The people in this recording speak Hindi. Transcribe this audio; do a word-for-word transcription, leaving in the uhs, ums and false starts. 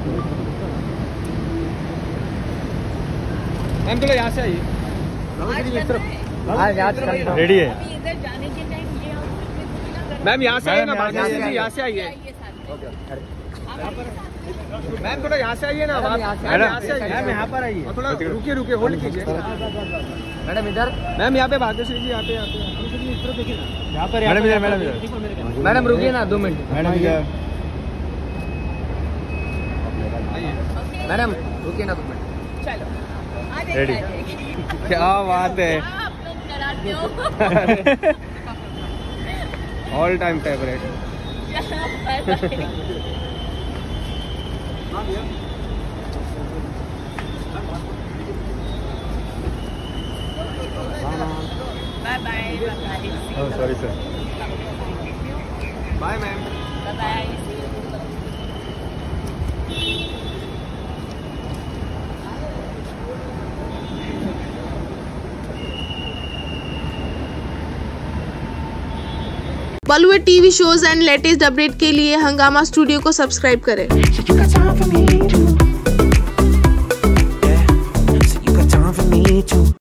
मैम थोड़ा यहाँ से आइए। रेडी है मैम, यहाँ से आइए ना, यहाँ से आइए मैम, थोड़ा यहाँ से आइए ना, मैम यहाँ से आइए, मैम यहाँ पर आइए, थोड़ा रुकिए रुकिए होल्ड कीजिए मैडम इधर। मैम यहाँ पे भाग्यश्री जी, यहाँ पे यहाँ पे इस तरफ देखिए ना, यहाँ पर मैडम इधर मैडम इधर मैडम रुकिए ना दो मिनट मैडम इधर मैडम रुकिए ना दो मिनट। चलो रेडी। क्या बात है, all time favourite. Bye bye bye. Sorry sir. Bye ma'am. Bye bye. Bollywood TV shows and latest update के लिए हंगामा स्टूडियो को सब्सक्राइब करें।